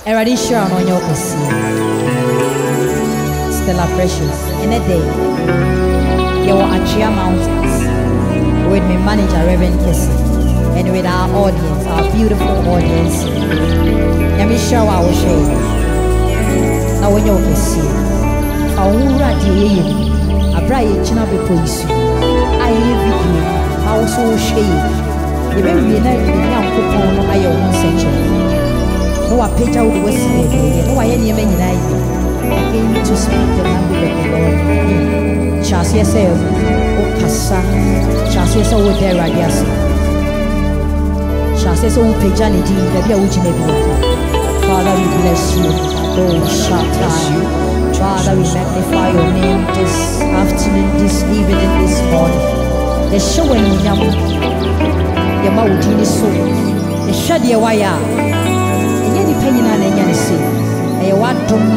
Eradi Shira on your kasi. Stella Precious. In a day, you were at Chia Mountains with my manager, Reverend Kissy, and with our audience, our beautiful audience. Let me show our shade. Now when you can see, I won't write you. I brought you to be police. I live with you. I also shade. You may be a young couple of your own century. No, I page out the West Indies. No, I any man I came to speak the language of the Lord. Chas yourself, O Cassa, Chas yourself with their radias. Chas yourself, Pajanity, the Biaujinabi. Father, we bless you. Oh, Shatai. Father, we magnify your name this afternoon, this evening, this morning. The show when you Yamaudini so. The Shadia Waya. Penny and any say, a what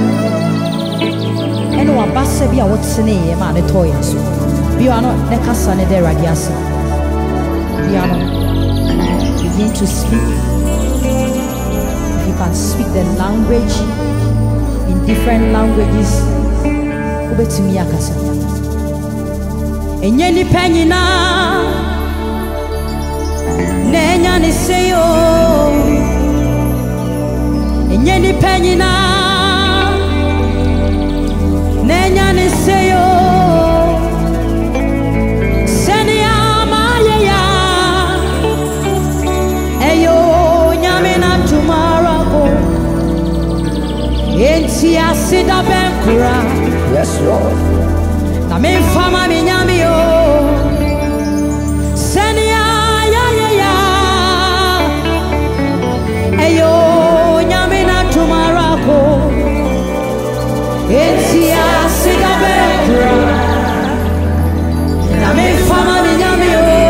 and one bassa be a what's in a man a toy and so. You are not the Cassan de Radiasa. You are not begin to speak. If you can speak the language in different languages, over to me, Akasa. And Yenny Penny na Nenya ni say, oh. Nyeni penyi na nenya ni seyo seni amaye ya eyo nyame na tumarako enti asida benkura. Yes, Lord. Na me fama mi nyame yo seni ayaye ya eyo Enti asida bekra na me fama mi nyame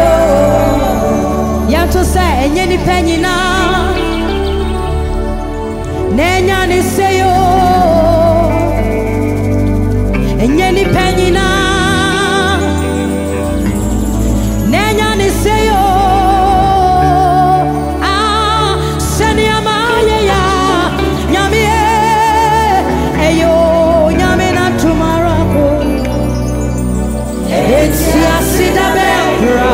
yo ya to say enye ni penyi na nenya ni seyo enye ni penyi na nenya ni seyo seni amaye ya nyame eyo Enti asida bekra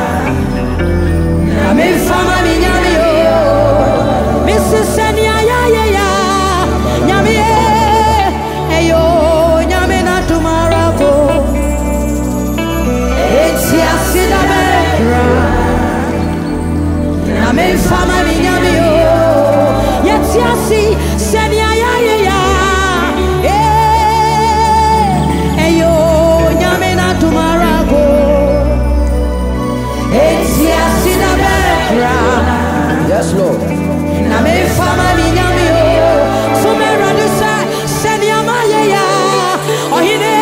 na me fama mi nyame yo Mrs. Senia ya nyame eyo nyame na tumarako Enti asida bekra na me fama mi nyame yo Yeti asi Senia ya Yes, Lord. Na me fama mi nyame yo. So me radu sa seni amaye ya. Ohine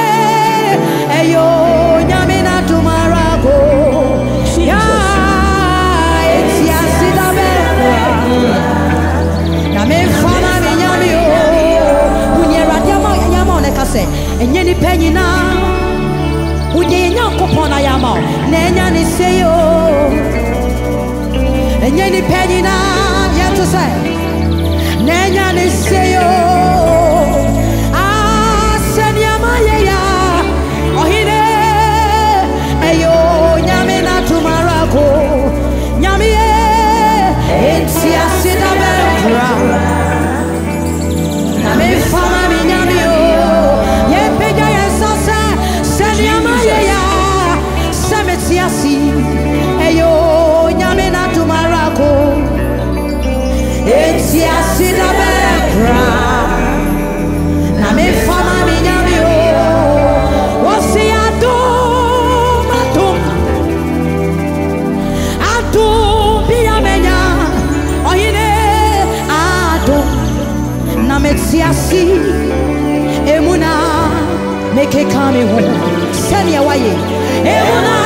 eyo nyame na tumarago. Ya eti asida be. Na me fama mi nyame yo. Unye radiama yama one kase. Enye ni penyi na. Unye nyankopona yama. Nenya ni seyo. Enye ni penyi na ya to say nenya ni seyo seni amaye ya ohine eyo nyame na tumarako nyame enti asida bekra na me fama mi nyame yo ye peja ye sasa seni amaye ya semeti asi eyo nyame na tumarako enti asida bekra na me fama mi nyame yo wasi atum biya menya ohine atum na meti asi emuna meke kame ho sani awaye emuna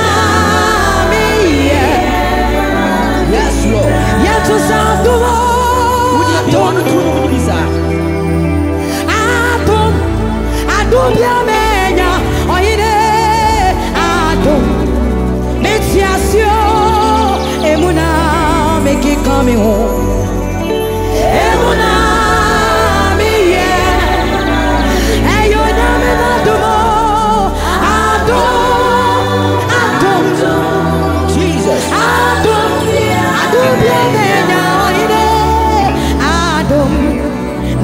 Yes, Lord. Yet to Sadumo. Adum Yamenya. Oine Adum. Metiasio. Emuna make it coming home. Emuna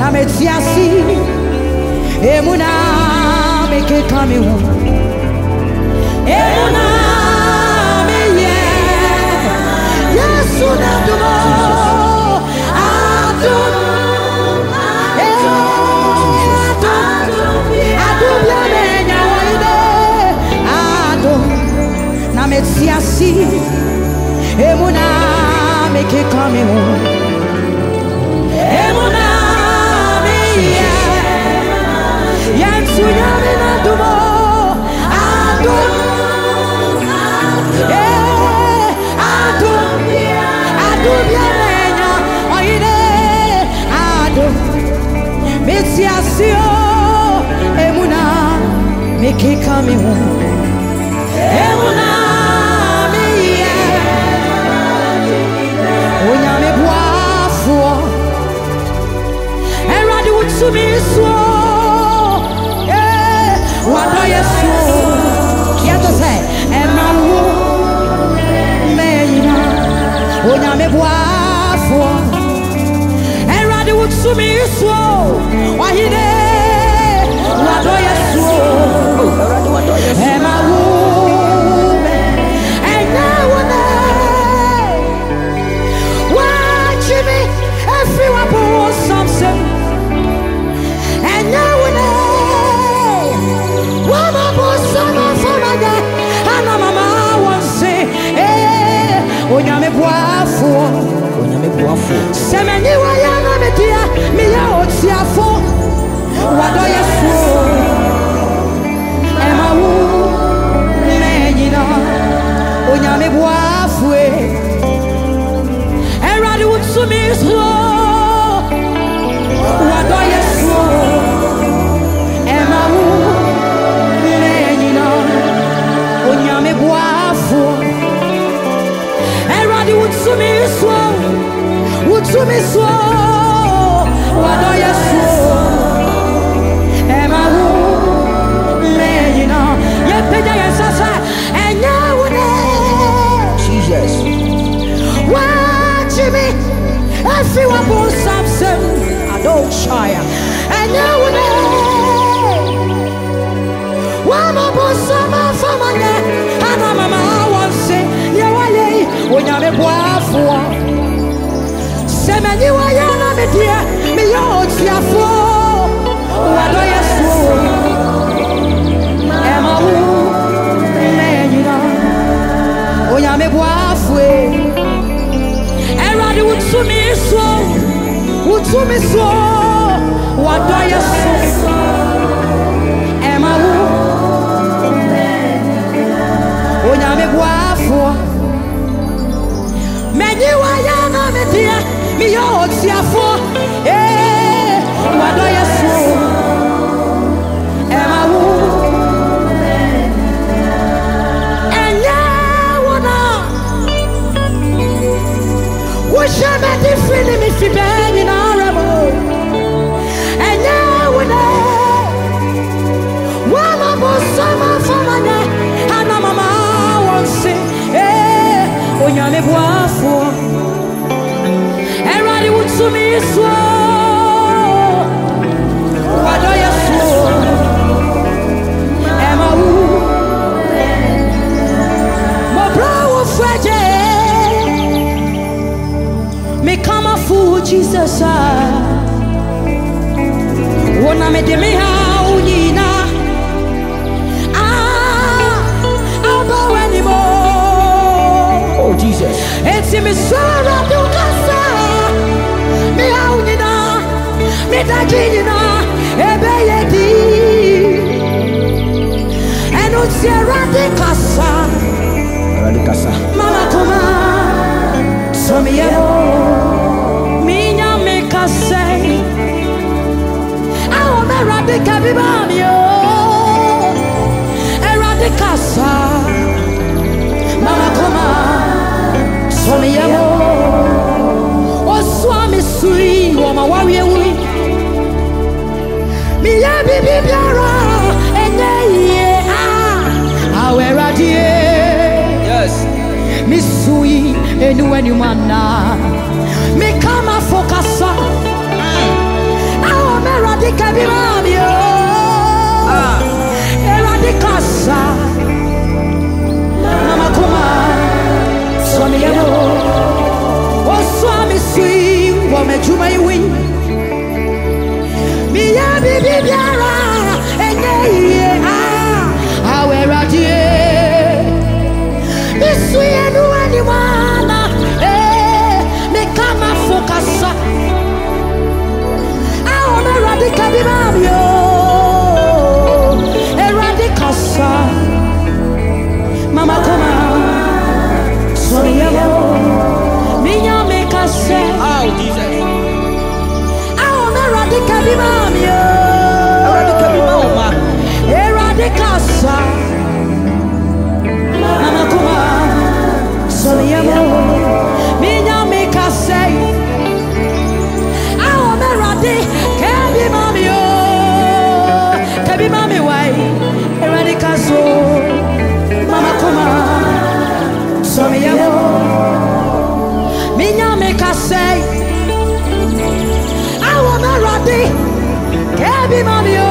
na metiasi emuna make kami hu emuna me ye Yesu na dumo adum metiasi emuna make come home emuna me yansu nyame na dumo adum ya menya oide adum metiasi emuna make come home emuna to me so what do you so you to say emma wo me na onya me boafo erade wo to me so ohide what do you so erade what do you so emma wo me enna wo na watch me everyone for something onyame boafo semeni wa ya na media mi ya otiafo wado yesu emawu menyina onyame boafo erade wutumi so wado yesu emawu menyina onyame boafo Utumi so wado yesu ema hu menyina ye peja yesasa enya wune Jesus watch me everyone bo samsem adult shire enya wune wama bo sama famane ana mama wonse ye wale onyame boafo semeni wa ya na media mi yo tiafo wado yesu ema hu menyina onyame boafo erade utumi so wado yesu ema hu onyame boafo menyi wa ya na media mi yo tiafo wado yesu ema wu enya wona wo shame di fili mi fi beni na remo enya wona wama bo sama famane ana mama wonse onyame boafo erade wutumi so wado yesu ema wu mo brawo faje me come for Jesus wona me de me ha unyina aba wenimo oh Jesus eti me sara do kasa me aunina me dajina ebeyedi eno tiara de kasa mama koma so me yo minya me kasa awo me rade kabiba mi yo erade kasa mama koma so me yo Swami sui wama wawie wi mi ya bibi biara enye ye awera die yes mi sui enu mana mi kama fokasa biara enye aweradie isuye nuani wana me kama fokasa aona radika bibamyo eradikasa mama koma soriyamo minya me kase Oh Jesus. aona radika bibamyo Radika bimama. eradikasa mama koma soriyamo minya me kase aona radika bibamyo kabi mami wai eradikaso mama koma soriyamo minya me kase aona radika bibamyo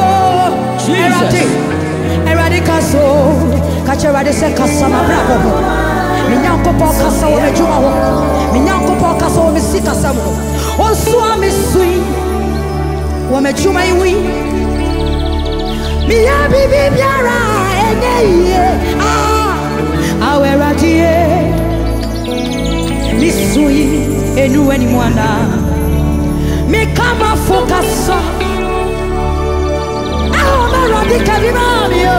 eradikaso kachera se kasa mabrabo minyankopo kasa wo mejuma wo minyankopo kasa wo misika samo onso amesui wo mejuma iwi miya bibi biara enye aweradie misui enu eni mwana mikama fokasa aona radika bimamio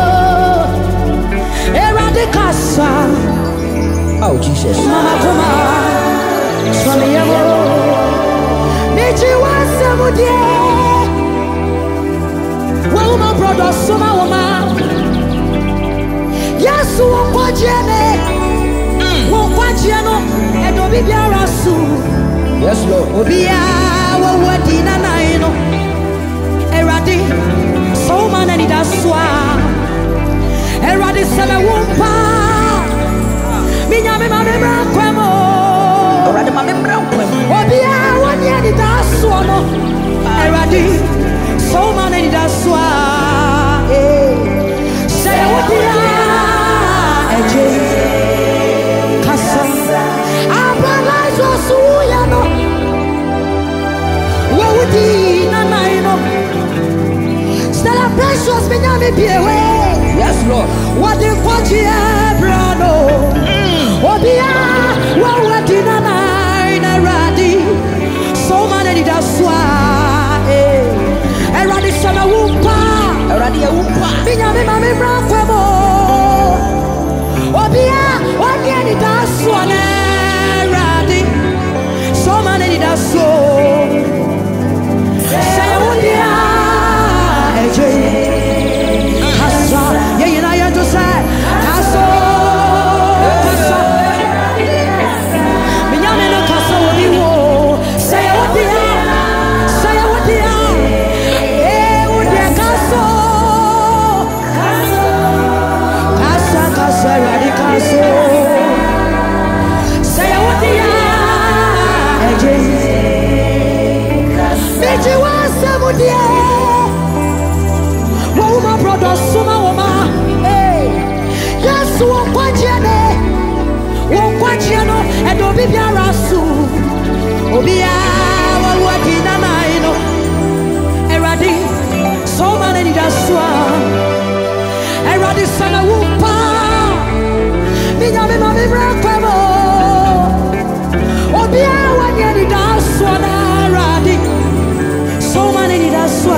eradikasa. Oh Jesus. Mama kuma swami yamo Niji wase mudie Wuma brother suma wuma Yesu wakwajiene Wakwajieno Edo bibia rasu Yes Lord. Obia wawadina naino Eradi Soma nani daswa Eradi seme wumpa Minyame mame mrankwemo Already mama mrankwemo. Obia wanye ni daswa Eradi Soma nani daswa Say obia Eje Kasa Abalazo suya no Wawudi na naino Stella precious minyame biewe. Yes Lord. What the kwachi brano Obia wawadi na na radi so many daswa eradi sana wumpa Already a wumpa. minyame mame mrankwemo Obia wadi ni daswa na radi so many daswa say obia eje Suma woma, Yesu wakwajiene, wakwajieno, edo bibia rasu, obia wawadina naino, eradi, soma neni daswa, eradi sana wumpa, minyame mame mrankwemo, obia wanyeni daswa na eradi, soma neni daswa.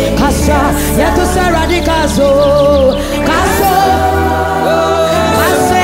Kasa, yato saradi kaso, kaso, kase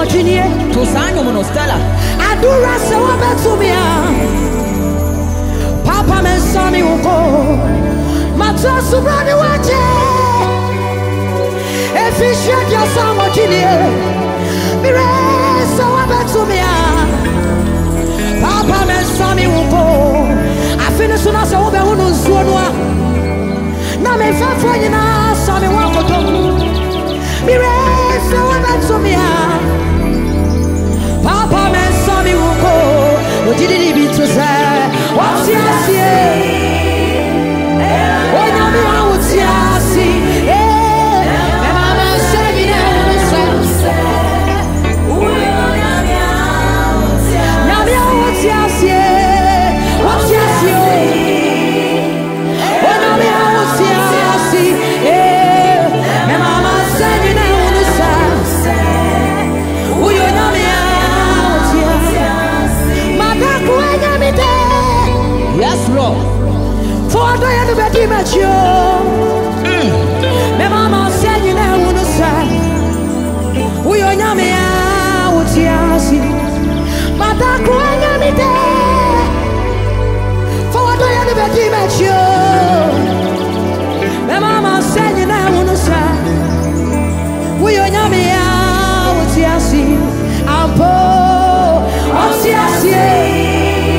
Mochinie. To Sanyo Monostella. Adura Sawa Betumia. Papa Mensani Uko. Matasu Brani Wache. If you shed your son Mochinie. Mire Sawa Betumia. Papa Mensani Uko. I finish on us over Unusua. Na me fa fo nyina so me wa koto mi re so wa beto mi ha papa me so mi wo ko o didi bi to say what you see o nya mi ha wo ti asi me mama say mi na wo say o nya mi ha wo ti asi what you see Yes, Lord. For the end of the dimension, my mama said, you know, want to say, we are Yamia, what's Yasi, Mata Kuanamite. For the end of the dimension, my mama said, you know, want to say, we are Yamia, what's Yasi, Ampo, what's Yasi.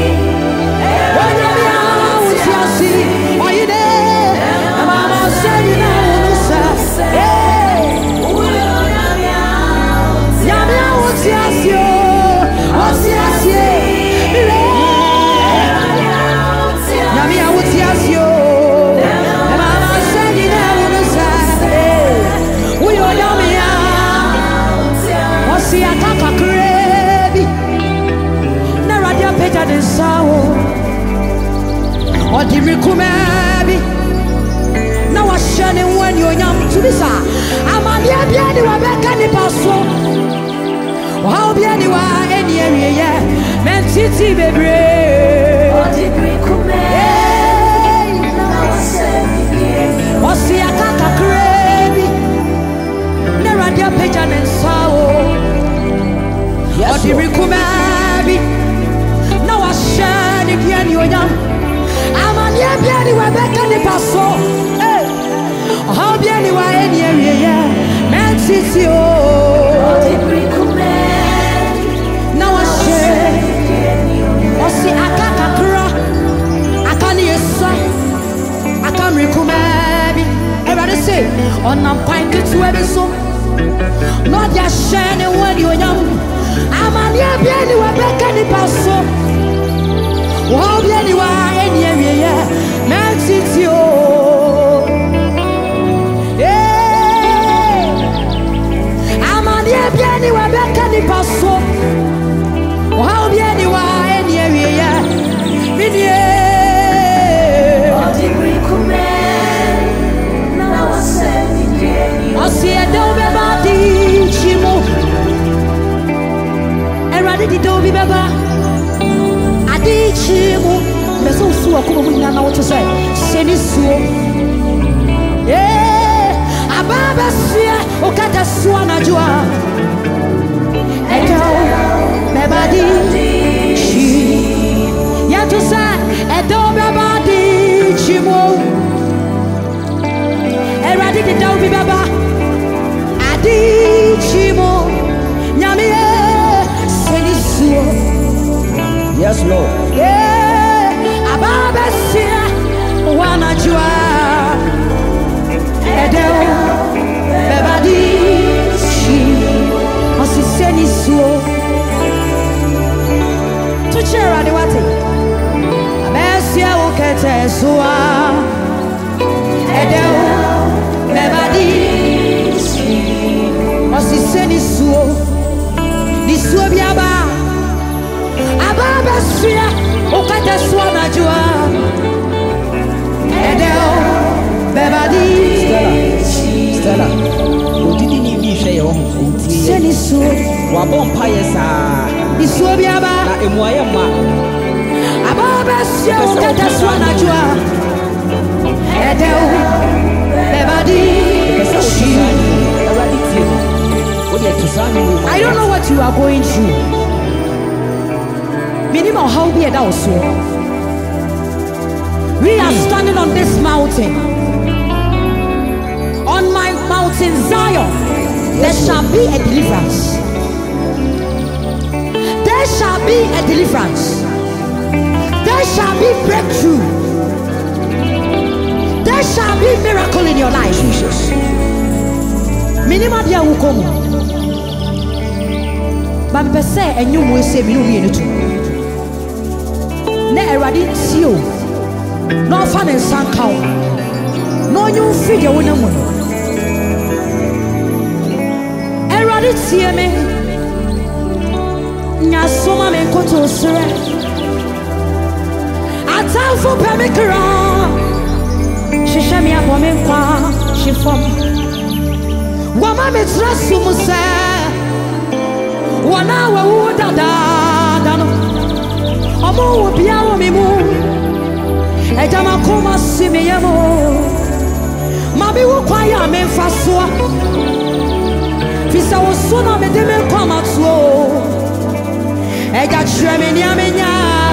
Or the Rikumabi. Now I shine when you're young to be sa. I'm a dear, you are back and the passo. How be anywhere, any area, man, city, baby. Or the Rikumabi. Or see a caca crabby. Never dear pigeon and sour. Or the Rikumabi. Now I shine again, you're young. I'm bien you back on the passo. How bien you are any area, man, city. Now I say, I see a cacacra. I can't hear son. I can't recommend. Everybody say, on I'm fine to every so. Not just shining when you're young. I'm a bien you are back on the passo. How bien you are any area, man, city. I'm a bien you are back on the passo. How bien you are any area, video. I see a dove about the chimo. And rather the dove baba. Chimu, meso suo como mina na what to say. Seni suo. Ababa sia okata suo na jua. Edo bebadi chi. Ya to say edo bebadi chimu. Eradi de do bi baba. Adi chimu. Nyame seni suo. Yes, Lord. Yeah, Ababa sia wana jua. Edo bebadi chi. Osiseni suo. Tuchera de wate. Abesia ukete suo. Edo bebadi chi. Osiseni suo. Ni suo biaba. Ababa sia ukata swana jua. Edeo bebadi Stella, you didn't even share your home. Seni su Wabon Payesa Isu biaba na Emuayama. Ababa sia ukata swana jua. Edeo bebadi I don't know what what you are going through. Minimum how be it also. We are standing on this mountain. On my mountain Zion, there shall be a deliverance. There shall be a deliverance. There shall be breakthrough. There shall be miracle in your life. Jesus. Minima dia wukomu. Bampese enyum we se mi wi enutu. Na erade tio. No fa ne sankaw. No nyum fi de wonamu. Erade tie me. Nya soma me koto sere. Atanfo pemikra. Shishami abome kwa shifom. Wama me trasu musa. Wana wa uda dano. Omo ubia wa mimu. Ejama kuma simi yemo. Mami wukwa ya memfaswa. Fisa wosuna medeme kwa matuo. Eja chweme ni amenya.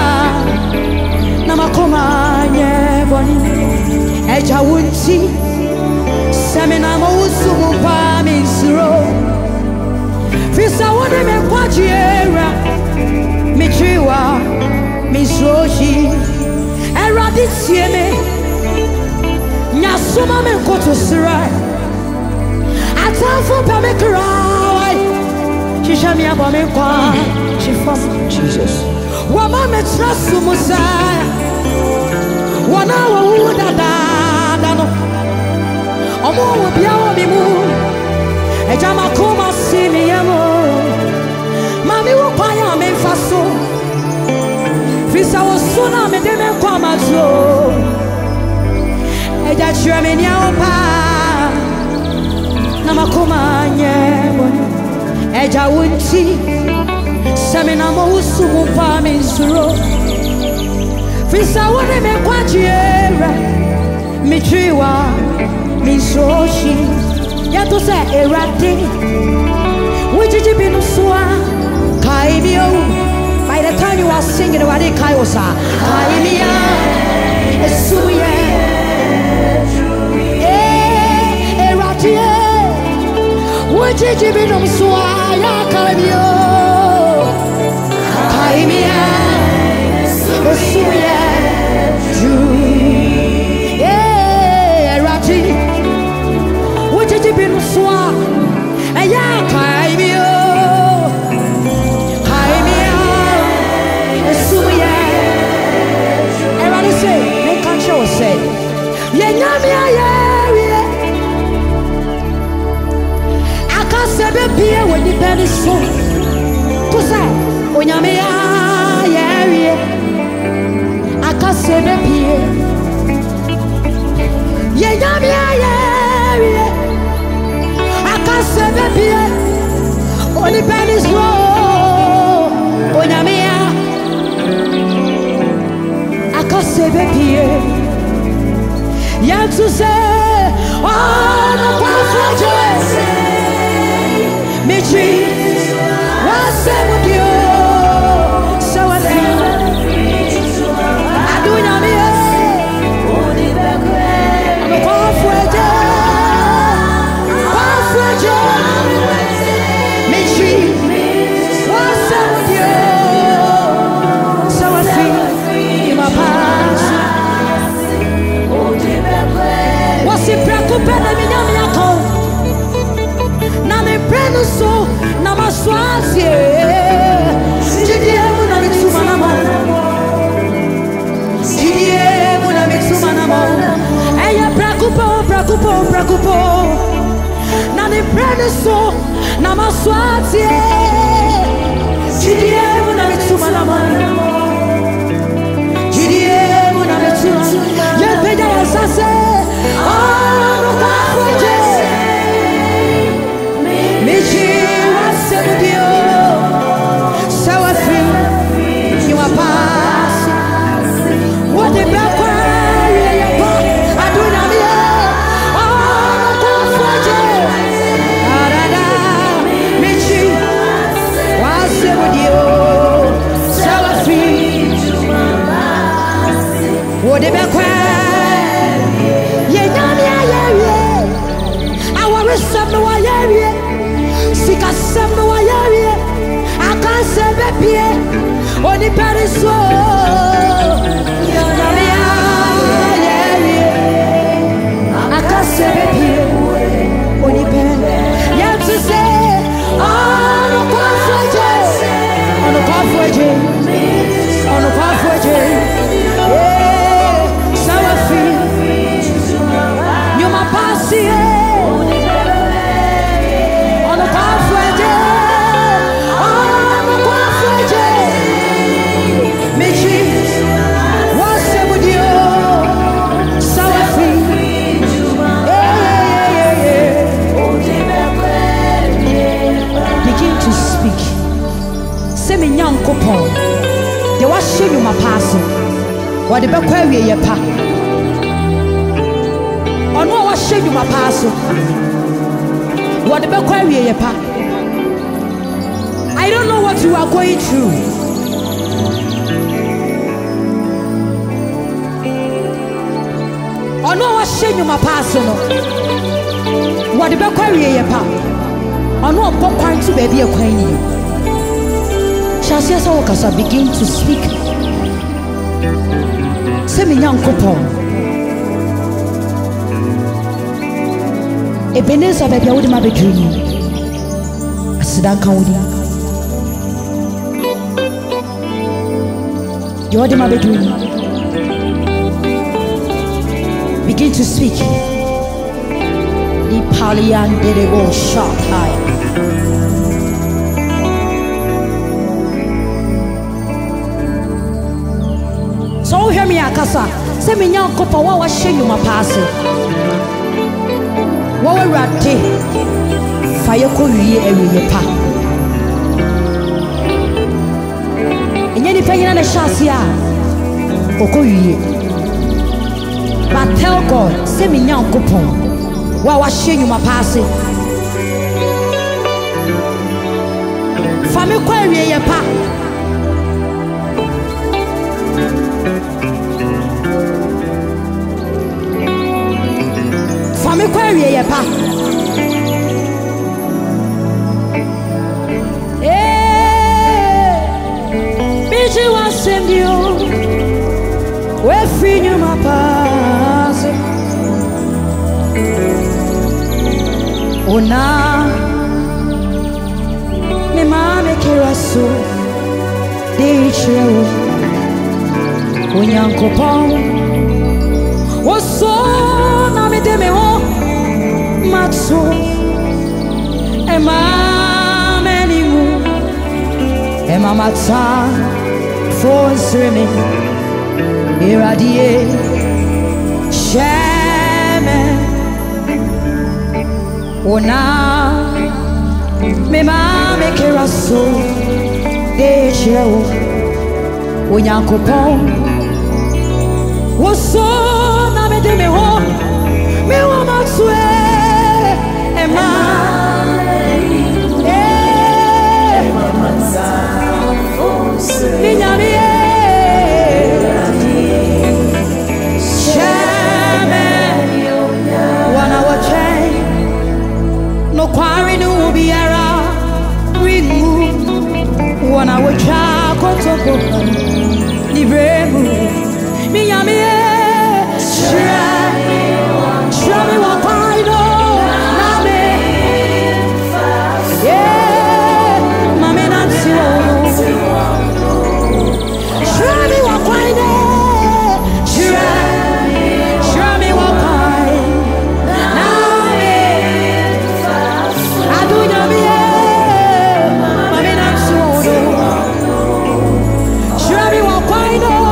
Na makoma nye boni. Eja wunti. Semina mo usumu pa misro. Fisa wone me kwa jiera. Michiwa misroji. Eradi tieme. Nyasuma me koto sirai. Atanfo pa me krai. Shisha mi abo me kwa. Shifam Jesus. Wama me trasu musa. Wana wa uda dano. Omo ubia wa mimu. Ejama kuma simi yemo. Mami wupaya memfaso. Fisa wosuna medeme kwa mazo. Eja chweme ni aopa. Na makuma nyemo. Eja wunti. Semina mo usumu pa misuro. Fisa wone me kwa jiera. Michiwa misroshi. Yato se erade. Wijiji binusua. Kaimio. By the time you are singing, wadi kaiosa. Kaimia. Esuye. Erade. Wijiji binusua. Ya kaimio. Kaimia. Esuye. Erade. Wijiji binusua. Ya kaimio. Say, Yenyamia, I can't say be when the pen is so. To say, Onyamia, I can't say be Yenyamia, I can't say be when the pen is low. Onyamia, I can't say be. Yet to say, oh, no, what's Michi, what's with you? So I feel I do not I'm a confident, Michi, what's with you? So I feel in my past. Si preocupa na minha mão, na me prendo so, na massuazie, te diemo na mitsuma na mão, te diemo na mitsuma na mão. Ella preocupa, na me prendo so, na massuazie, te diemo na mitsuma na mão, te diemo na mitsuma. Eu pedi a essa What the back where you pa? On what was shake you my pass? What the back where you pa? I don't know what you are going through. On what was shake you my pass? What the back where you pa? On what point to baby a queen? Chassis Okasa begin to speak. Semi young couple. Ebenezer baby, I would my bedroom. I said, I can't. You're in my bedroom. Begin to speak. The Palian did it all sharp high. So hear me, Akasa. Say me young couple, what was shame you my passing? What were rat day? Fire could ye every pa. And any penny on a chassia. Okoye. But tell God, say me young couple, what was shame you my passing? Family query ye pa. Fami query ye pa. Biji wa sembio. We free you my pass. Ona me mame kiraso de chrewo. Onyankopon Oso na me de me ho matso ema menimu ema matsa for swimming iradie sheme ona me mame keraso de chrewo Onyankopon Oso na me de me ho me wa matswe ema matsa ni nyame shame wana wache no kwari no biara ringu wana wacha kotoko ni bremu mi nyame show me what I know. Name. Yeah, mama Nancy. Show me what I know. Show me what I name. I do know. Mama Nancy. Show me what I know.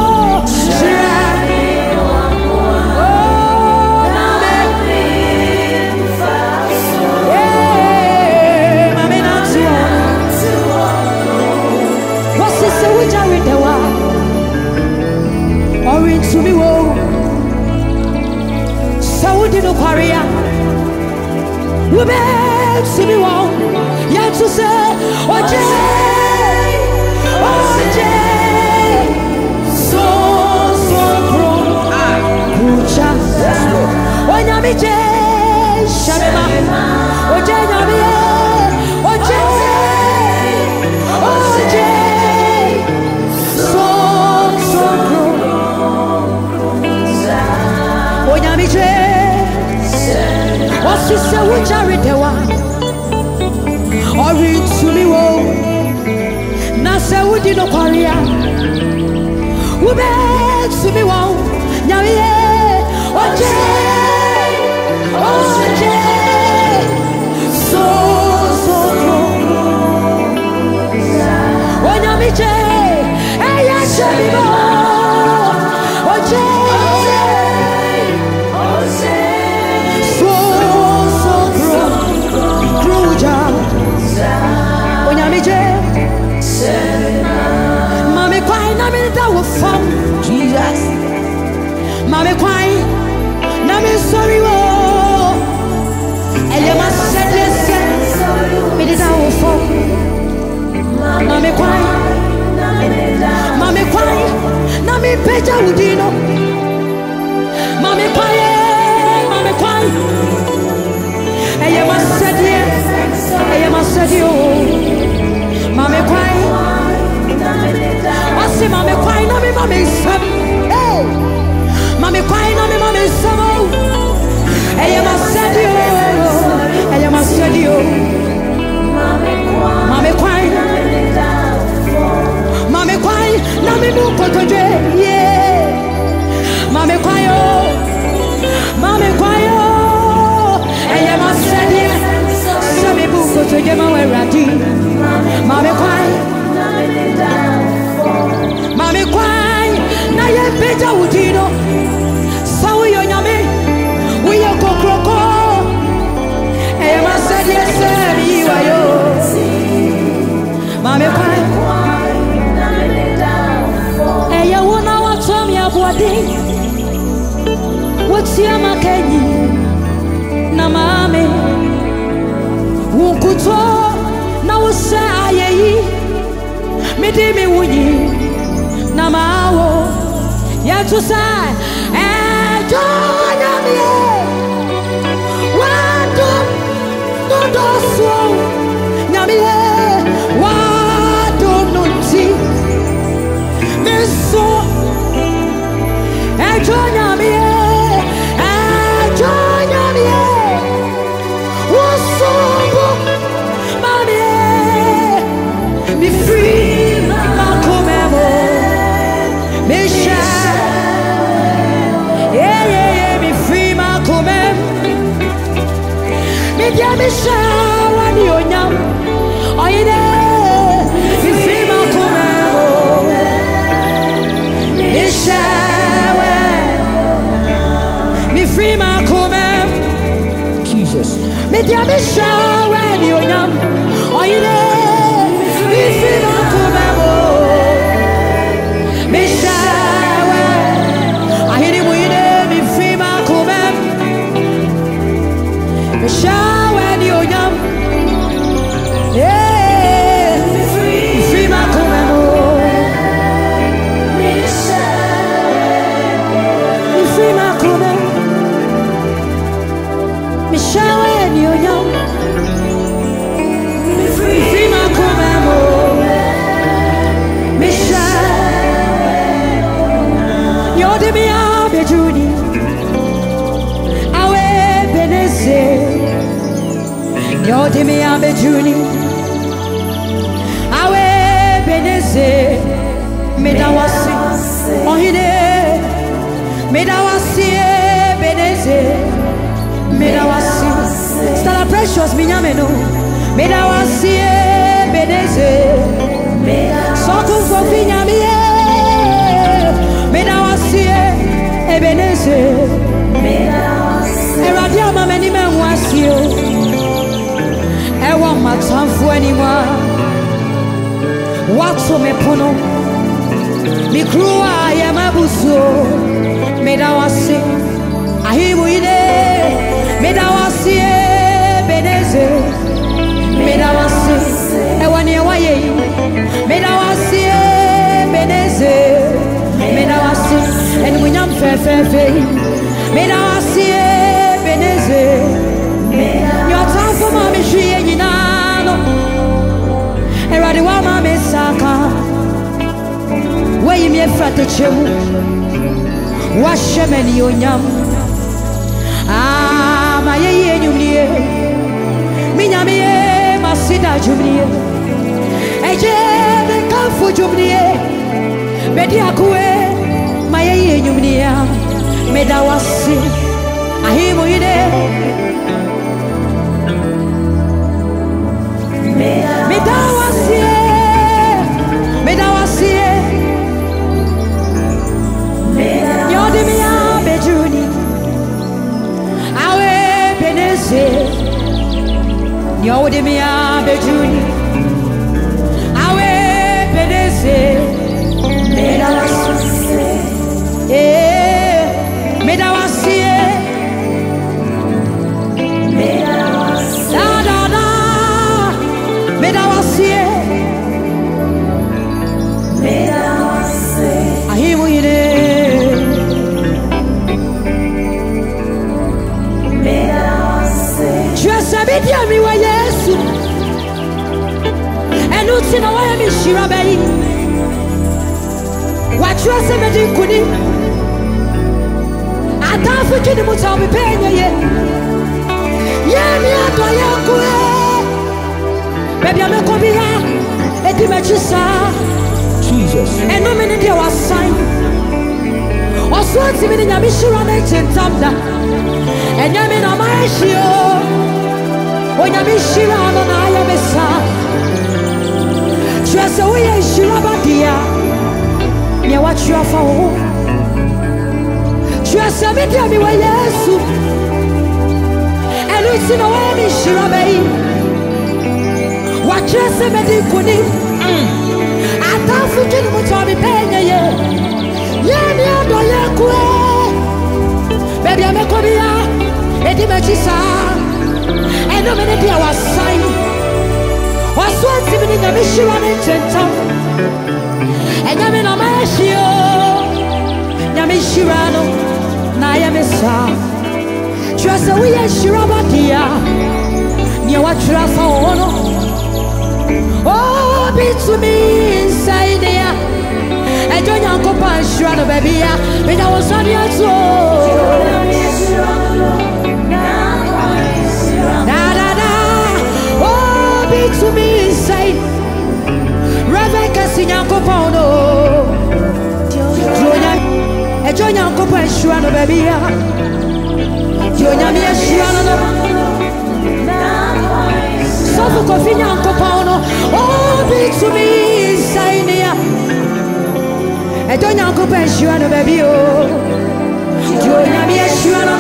To me, whoa, so did no career. We beg to me, whoa, yet to say, oh, Jay, so grown, Pucha, oh, Yami Jay, Shamima, oh, Jay, Yami, oh, Jay, so Sister, which are it? Or to me, woe. Nasa would you know, Korea? Who begs to me, woe? Now, yeah, so when I'm a jay, I shall be more. When I'm a jay, Mommy, quite not me that was from Jesus. Mommy, quite not me sorry. And you must say this, me that was from Mommy, quite. Mommy, quiet. Now me better would you know. Mommy, quiet. Mommy, quiet. And you must say yes. And you must say you. Mommy, quiet. I say, Mommy, quiet. Now me, Mommy, some. Hey, Mommy, quiet. Now me, Mommy, some. And you must say you. And you must say you. Mommy, quiet. Mami kwai na mi bu kotoje yeah Mami kwayo eye ma sedi so mi bu kotoje ma we radi Mami kwai na ye beja udino sawo yo nyame we yo kokroko eye ma sedi se mi wa yo Mami kwai Eya wona watom ya body What's your makenyi na mame Wukuto na wose ayeyi Midimi wunyi na mawo Ya to say Jonya miye Wado Nodo so Nyamiye Wado nunti So, join me, what's up, mommy? Be free, my comemo, be shy, yeah, be free, my comem, be shy, when you're young, oh, yeah, be free, my comemo. Me free my come Jesus me dia me shower ni onyam oyire me free my come me shower ahiri mu ire me free my come me shower ni onyam yeah me free my come Yodi mi abe juni, awe beneze, medawasi, ohide, medawasi beneze, medawasi. Stella precious minyameno, medawasi beneze, soku fofi nyamiye, medawasi beneze, eradia mameni menwasio. Ewa matamfu anymore. Watu mepono Mikruwa ya mabuso Medawasi Ahimu ide Medawasi Beneze Medawasi Ewa ni ewa ye Medawasi Beneze Medawasi Eni mwinyam fe Medawasi Beneze Yotamfu mami shriye nyinano Eradi wa mami saka Weyi mi efrate chemu Washemeni onyam Ma ye ye nyumniye Jumnie. Eje me kamfu Jumnie. Medi akue maye Jumnia. Meda wasi ahimu ide. Meda wasi. Meda wasi. Yodi miya bejuni. Awe beneze. Yodi miya bejuni. Awe beneze. Meda wasi. Meda wasi. Da da da. Meda wasi. Ahimu ide. Dia mi wa Yesu enu ti na wa mi shira bayi wa twa se me di kuni atafu kini mu ta bi penye ye mi ato ya ku baby me ko bi ha e di me chisa Jesus enu me ni dia wa sign oso ti mi ni nya mi shira na chentamda enya mi na ma shio Onya mishira no na ya mesa. Chese uye shira badia. Nye wachua fa o. Chese media mi wa Yesu. Elusi no wa mishira bei. Wachese medi kuni. Atafu kini mutobi penye ye. Ye mi ado ye kwe. Baby amekobia. Edi mechisa. No many dia was sign was once even in the mission and gentle and I'm in a mashio Yamishirano Nayamisa Trust we are Shirabadia near what Trafaono Oh be to me inside there and join Uncle Pan Shirano baby when I was on your soul to me inside Rebecca Sinyanko Pono Jonya Uncle Shuano baby Jonya Mia Shuano Sofu Kofinya Uncle Pono Oh be to me inside Jonya Uncle Shuano baby Jonya Mia Shuano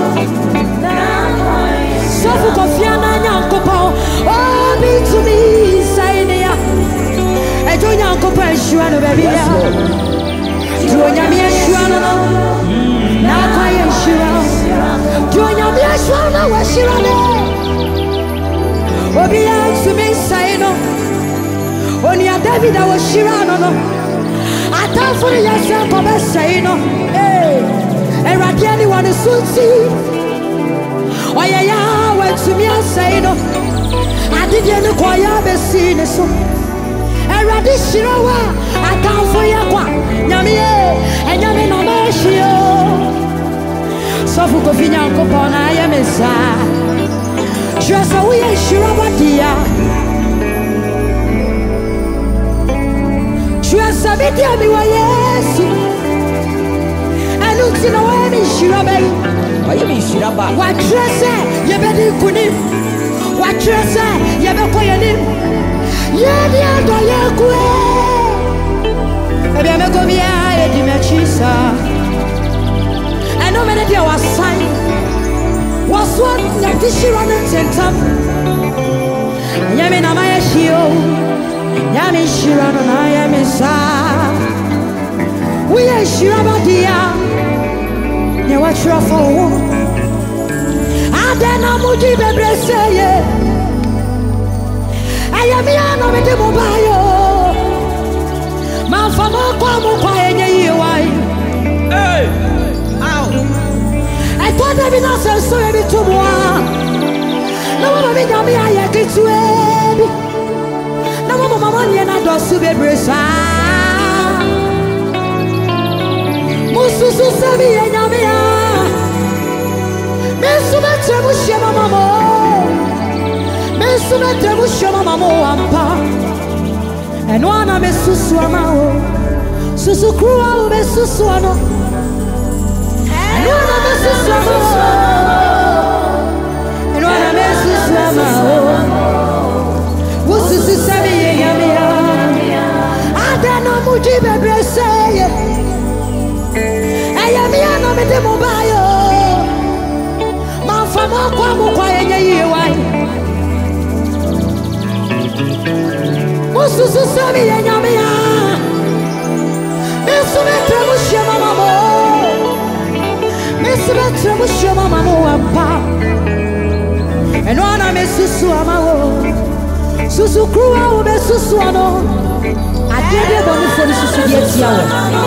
Sofu Kofiana Uncle Pono Oh to me, Sainia. I don't know, Uncle Shuano, baby. Join me, Shuano. Now I am Shuano. Join me, Shuano, was Shuano. Oh, be out to me, Saino. Only a David, I was Shuano. I thought for yourself, I'm a Saino. Hey, and Radiani want to soon see. Oh, yeah, went to me, Saino. I didn't acquire the scene so. And Radishirawa, I come for Yakwa, Yamie, and Yamin Omashio. So for Kofinya Kopona, I am a sa. Just a way, Shirabatia. Just a bit of me, yes. And look in a way, Shirabai. Why you mean Shiraba? What dress, you better couldn't. What you say? You be quiet. Yeah, the other you go. Maybe I'm going to be a dimachisa. I know many people was sign. Was what like this year on the center. Yami na my shio. Yami shirano na yami sa. We are shirabadia. You watch your phone. Adena muji bebrese ayamiano mede mobayo manfamo kwa mu kwa enye yiwai hey ow I thought that we not so ebi to moi no mama mi nyame aye kitwe bi no mama ni na do su bebresa mususu sabi nyame ya mesu betre mu shema mama Mesumete mushoma mamo ampa. And one of Messusu amao. Susu krua Messusu ano. And one of Messusu amao. And one of Messusu amao. Wususu sabi yamia. Adana mujibe breseye. Ayamia no mete mubayo. Manfama kwa mukwa yenye yiwai. Mususu sabi yamia. Mesumete mushema mamo. Mesumete mushema mamo ampa. And one of Messusu amao. Susu krua ube susu ano. Adede bonu for the susu dieti yawo.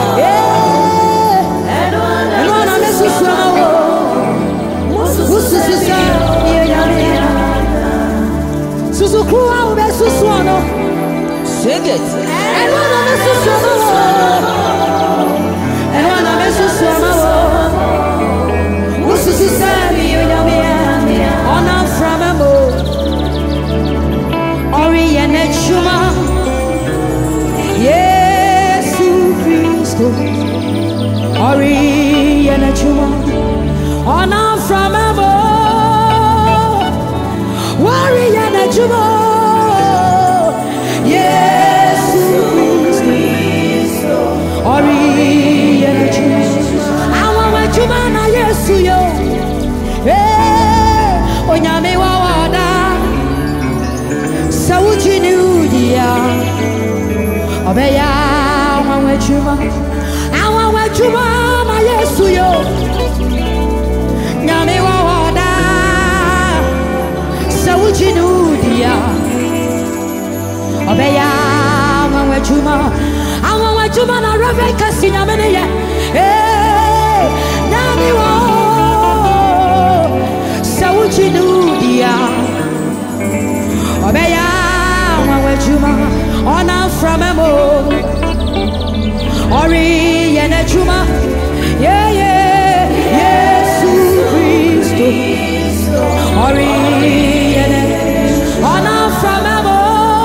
And one of Messusu amao. Susu sa yamia. Susu krua ube susu ano. Sing it. And one of Messusu amao. And one of Messusu amao. Susu sa yamia. Ona from a mo. Ori ene chuma. Yesu Christo. Ori ene chuma. Ona from a mo. Ori ene chuma. Yesu Christo. Ori ene chuma. Awa chuma na Yesu yo. Onyame wawada. Sawuchi ni udia. Obeya wawe chuma. Awawe chuma na Yesu yo. Nyame wawada. Sawuchi ni udia. Obeya wawe chuma. Awawe chuma na Reverend Kasi nyame ne ye. Nyame wawada. Sawuchi ni udia. Obeya wawe chuma. Ona from a mo. Ori yene chuma. Yeah, yeah. Yesu Christo. Ori yene. Ona from a mo.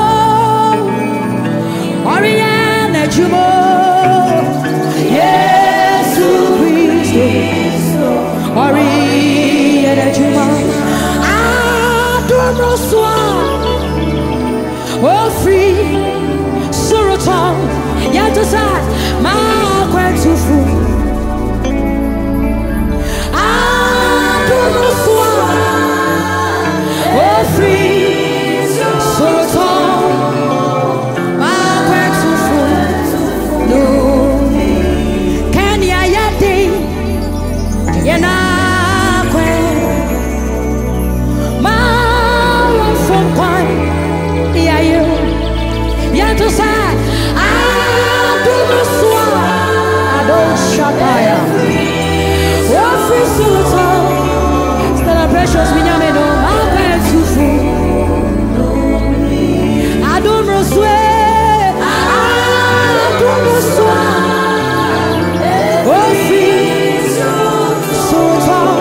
Ori yene chuma. Yesu Christo. Ori yene chuma. Adoro swa. Oh, free, Suroton, Yatosat, my grateful. Oh, free, Suroton, my grateful. No, can ya yeti, yana my from quite. To say, I do the swap, I don't shut fire. What free soul, still a precious minyame no, I'm going to fool. I don't know swear, I don't know swap. What free soul,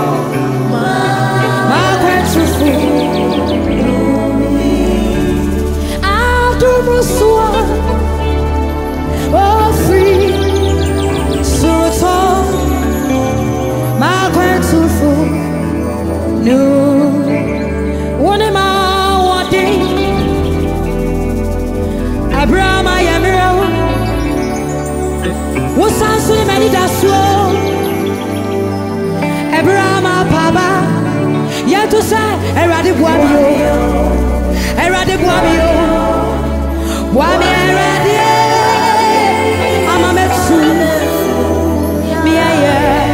I'm going to fool. Oh, free, so tall, my grateful. No, one of my one day, Abraham, I am real. Was answering many that's slow. Abraham, Papa, yet to say, I rather want you, I rather want you. Why me I ready? I'm a metsu. Me I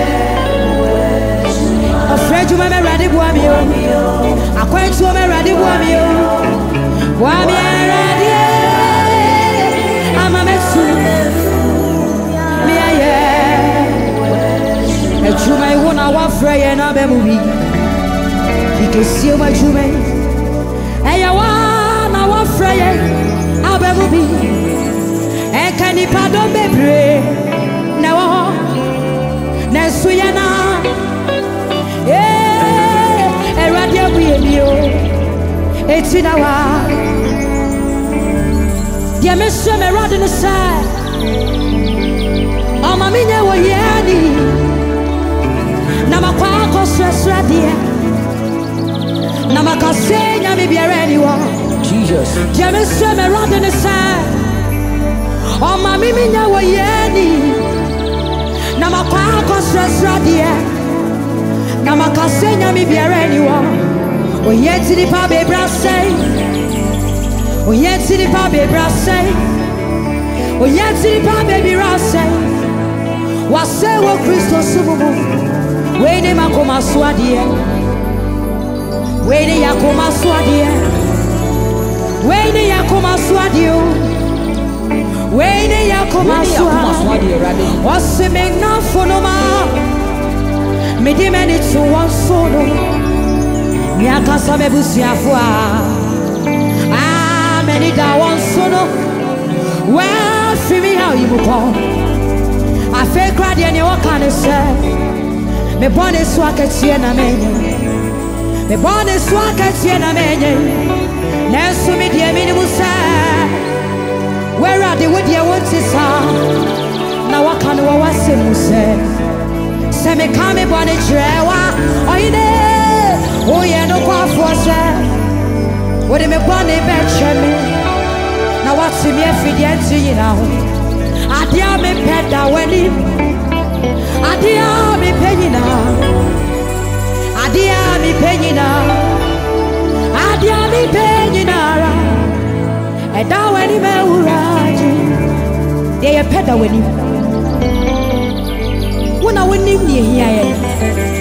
afraid you may ready. Why me? I quite so me ready. Why me? Why me I ready? I'm a metsu. Me I a true my one hour fray and a baby. He can see my true man. Hey, I want our fray. Abemubi, ekani pardon bebre, na nesuyana, eradia buyenio, It's in our dear Mr. Meradin side. Oh, Mamina, what yani? Namakwa stress radia. Namaka senya me be anyone. Jesus. Dear Mr. Meradin side. Oh, Mamina, what yani? Namakwa stress radia. Namaka senya me be anyone. Oh, yet to the Pabe Brassay. Oh, yet to the Pabe Brassay. Oh, yet to the Pabe Brassay. Was say what Christos Subu. Wait a Makoma Swadia. Wait a Yakoma Swadia. Wait a Yakoma Swadio. Wait a Yakoma Swadia. Was a make now for no more. Made him any to one solo. Miakasa mebusia fwa many da one sono well for me how you call I fake crowd and you can say me born is swakatie na menye me born is swakatie na menye nesu me die minimum say where are the wood you want to say na waka no wase mu say me come born e trewa oine. Oh, yeah, no qua for say. What am I born a bench? Now, what's in me if you know? I dear me pet that when him. I dear me penny now. I dear me penny now. I dear me penny now. And now when him will ride, they are pet that when him. When I win him near here.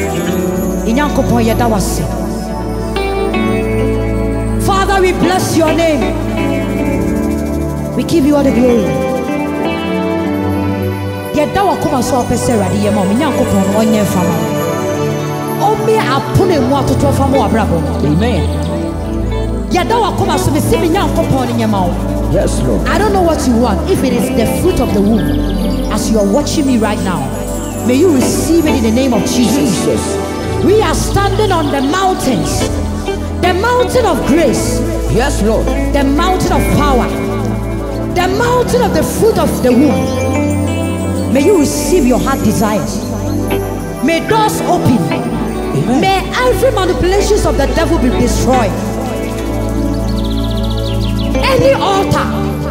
Father, we bless your name. We give you all the glory. Yet thou come so pesera the yama, Yankopon, on your family. Oh, me, I put him water to a more bravo. Amen. Yet thou come so be sitting Yankopon in your mouth. Yes, Lord. I don't know what you want. If it is the fruit of the womb, as you are watching me right now, may you receive it in the name of Jesus. We are standing on the mountains, the mountain of grace. Yes, Lord. The mountain of power, the mountain of the fruit of the womb. May you receive your heart desires. May doors open. Amen. May every manipulations of the devil be destroyed. Any altar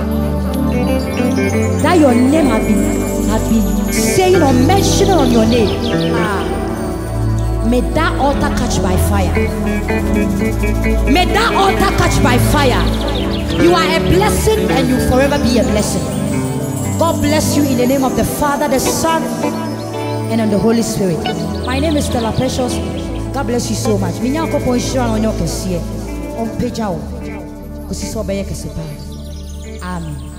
that your name has been saying or mentioning on your name. May that altar catch by fire. May that altar catch by fire. You are a blessing and you forever be a blessing. God bless you in the name of the Father, the Son, and of the Holy Spirit. My name is Stella Precious. God bless you so much. Amen.